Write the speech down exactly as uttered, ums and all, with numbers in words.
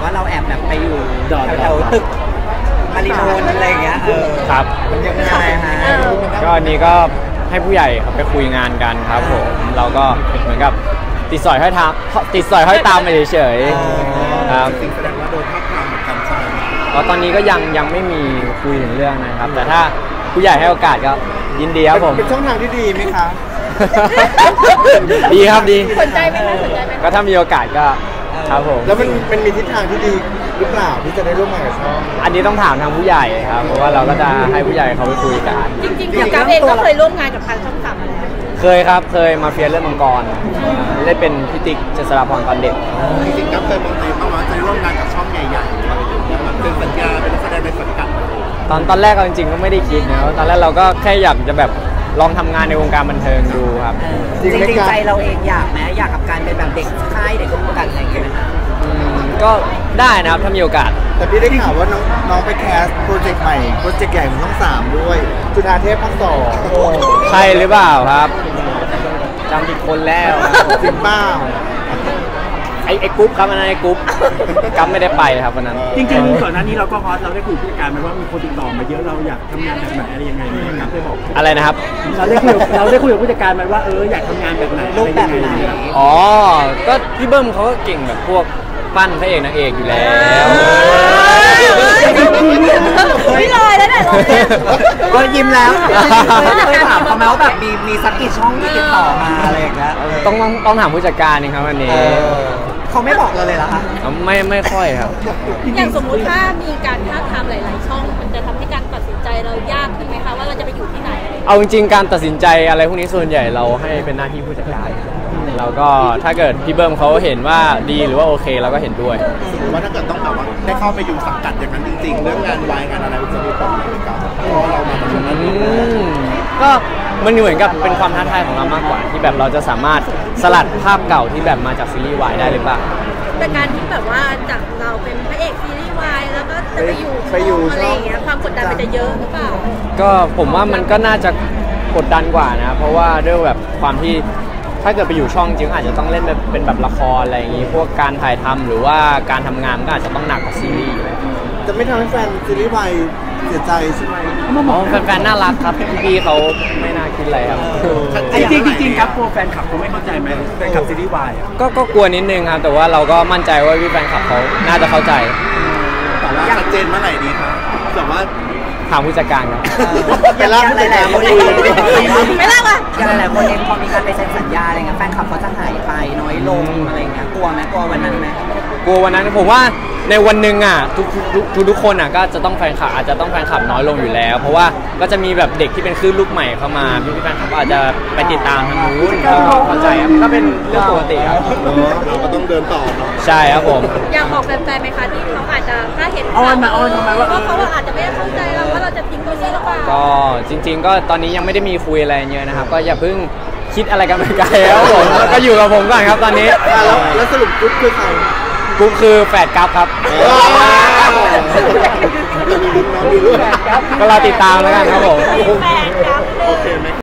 ว่าเราแอบแบบไปอยู่แถวตึกมาริโนนอะไรอย่างเงี้ยเออครับมันยังไงฮะก็อันนี้ก็ให้ผู้ใหญ่ครับไปคุยงานกันครับผมเราก็เหมือนกับติดสอยห้อยตามติดสอยห้อยตามไปเฉยๆครับจริงแสดงว่าโดนทับทามเหมือนกันใช่ไหมก็ตอนนี้ก็ยังยังไม่มีคุยถึงเรื่องนะครับแต่ถ้าผู้ใหญ่ให้โอกาสก็ยินดีครับผมเป็นช่องทางที่ดีไหมคะดีครับดีสนใจไหมคะสนใจไหมก็ถ้ามีโอกาสก็ครับผมแล้วมันเป็นมีทิศทางที่ดีหรือเปล่าที่จะได้ร่วมงานกับช่องอันนี้ต้องถามทางผู้ใหญ่ครับเพราะว่าเราก็จะให้ผู้ใหญ่เขาไปคุยกันจริงๆอย่างการเองก็เคยร่วมงานกับทางช่องสามมาแล้วเคยครับเคยมาเฟียเรื่องมังกรได้เป็นพิติกเจษฎาพรตอนเด็กจริงๆกับเคยมองตัวเองว่าจะร่วมงานกับช่องใหญ่ๆเป็นสัญญาเป็นแสดงในสังกัดตอนตอนแรกจริงๆก็ไม่ได้คิดนะตอนแรกเราก็แค่อยากจะแบบลองทำงานในวงการบันเทิงดูครับจริงๆใจเราเองอยากไหมอยากกับการเป็นแบบเด็กค่ายเด็กกำกับอะไรอย่างเงี้ยก็ได้นะครับถ้ามีโอกาสแต่พี่ได้ข่าวว่าน้องน้องไปแคสโปรเจกต์ใหม่โปรเจกต์ใหญ่ของช่องสามด้วยจุฬาเทพภาคสองใช่หรือเปล่าครับจำผิดคนแล้วจริงเปล่าไอ้ไอ้กรุ๊ปครับอันนั้นไอ้กรุ๊ปกั๊มไม่ได้ไปครับวันนั้นจริงๆก่อนหน้านี้เราก็ฮอตเราได้คุยผู้จัดการไหมว่ามีคนติดต่อมาเยอะเราอยากทำงานแบบไหนอะไรยังไงไหมครับได้บอกอะไรนะครับเราได้คุยเราได้คุยกับผู้จัดการไหมว่าเอออยากทำงานแบบไหนรูปแบบไหนอ๋อก็พี่เบิ้มเขาก็เก่งแบบพวกปั้นพระเอกนางเอกอยู่แล้วไม่ลอยแล้วเนี่ยก็ยิ้มแล้วเคยถามเขาไหมว่าแบบมีมีสักกี่ช่องที่ติดต่อมาอะไรอย่างเงี้ยต้องต้องต้องถามผู้จัดการนี่ครับวันนี้เขาไม่บอกเราเลยเหรอคะไม่ไม่ค่อยครับอย่างสมมุติถ้ามีการท้าทามหลายๆช่องมันจะทำให้การตัดสินใจเรายากขึ้นไหมคะว่าเราจะไปอยู่ที่ไหนเอาจริงๆการตัดสินใจอะไรพวกนี้ส่วนใหญ่เราให้เป็นหน้าที่ผู้จัดการเราก็ถ้าเกิดพี่เบิ้มเขาเห็นว่าดีหรือว่าโอเคเราก็เห็นด้วยว่าถ้าเกิดต้องแบบว่าได้เข้าไปอยู่สังกัดอย่างนั้นจริงๆเรื่องงานวายงานอะไรมันจะมีผลไหมครับเพราะเรามาจากนั้นก็มันเหมือนกับเป็นความท้าทายของเรามากกว่าที่แบบเราจะสามารถสลัดภาพเก่าที่แบบมาจากซีรีส์วายได้หรือเปล่าแต่การที่แบบว่าจากเราเป็นพระเอกซีรีส์วายแล้วก็จะไปอยู่ไปอยู่อะไรอย่างเงี้ยความกดดันมันจะเยอะหรือเปล่าก็ผมว่ามันก็น่าจะกดดันกว่านะเพราะว่าด้วยแบบความที่ถ้าเกิดไปอยู่ช่องจริงอาจจะต้องเล่นแบบเป็นแบบละครอะไรอย่างงี้พวกการถ่ายทำหรือว่าการทำงานก็อาจจะต้องหนักกว่าซีรีส์จะไม่ทำให้แฟนซีรีส์วายเสียใจใช่ไหมอ๋อแฟนๆน่ารักครับพี่ๆเขาไม่น่าคิดอะไรครับจริงจริงครับกลัวแฟนคลับเขาไม่เข้าใจไหมแฟนคลับซีรีส์วายก็ก็กลัวนิดนึงครับแต่ว่าเราก็มั่นใจว่าพี่แฟนคลับเขาน่าจะเข้าใจแต่ว่าชัดเจนเมื่อไหร่ดีครับแต่ว่าถามผู้จัดการครับอย่าล่าหลายๆคนเองไม่ล่าว่ะอย่างหลายๆคนเองพอมีการไปเซ็นสัญญาอะไรเงี้ยแฟนคลับเขาจะหายไปน้อยลงอะไรเงี้ยกลัวไหมกลัววันนั้นไหมกลัววันนั้นผมว่าในวันหนึ่งอ่ะทุกทุกทุกคนอ่ะก็จะต้องแฟนคลับอาจจะต้องแฟนคลับน้อยลงอยู่แล้วเพราะว่าก็จะมีแบบเด็กที่เป็นคลื่นลูกใหม่เข้ามาพี่แฟนคลับอาจจะไปติดตามทางนู้นเข้าใจครับก็เป็นเรื่องปกติครับเราก็ต้องเดินต่อเนาะใช่ครับผมอยากบอกแฟนๆไหมคะที่เขาอาจจะถ้าเห็นอ้อนมาอ้อนทำไมว่าเขาอาจจะไม่เข้าใจเราว่าเราจะทิ้งตัวนี้หรือเปล่าก็จริงๆก็ตอนนี้ยังไม่ได้มีคุยอะไรเยอะนะครับก็อย่าเพิ่งคิดอะไรกันไปไกลครับผมก็อยู่กับผมก่อนครับตอนนี้แล้วแล้วสรุปกุ๊กคือใครกุ๊กคือแฝดกัฟครับก็รอติดตามแล้วกันครับผมแฝดกัฟเลย